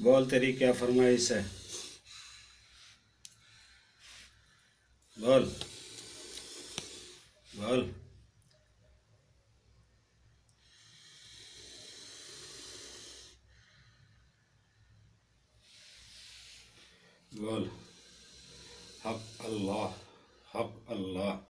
बोल, तेरी क्या फरमाइश है? बोल बोल। बोल। हक अल्लाह, हक अल्लाह।